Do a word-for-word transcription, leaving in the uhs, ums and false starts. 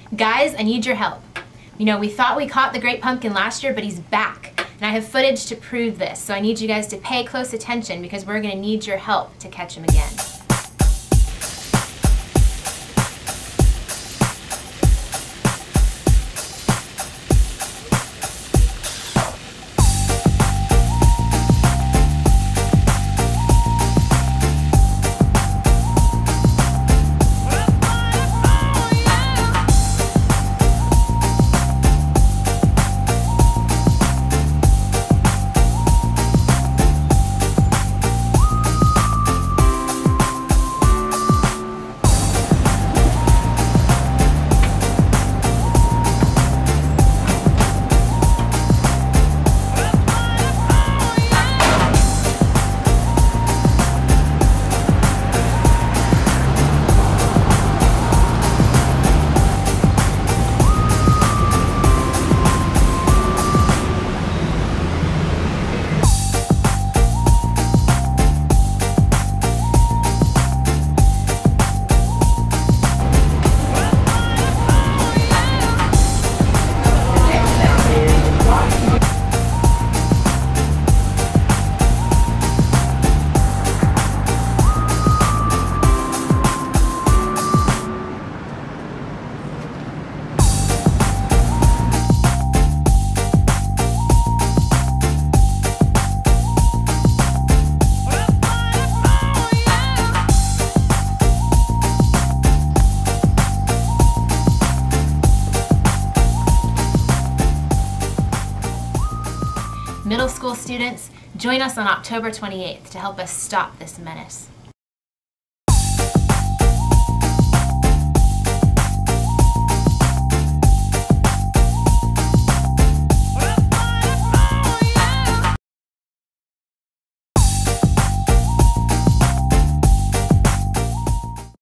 Guys, I need your help. You know, we thought we caught the great pumpkin last year, but he's back. And I have footage to prove this, so I need you guys to pay close attention because we're gonna need your help to catch him again. Middle school students, join us on October twenty-eighth to help us stop this menace.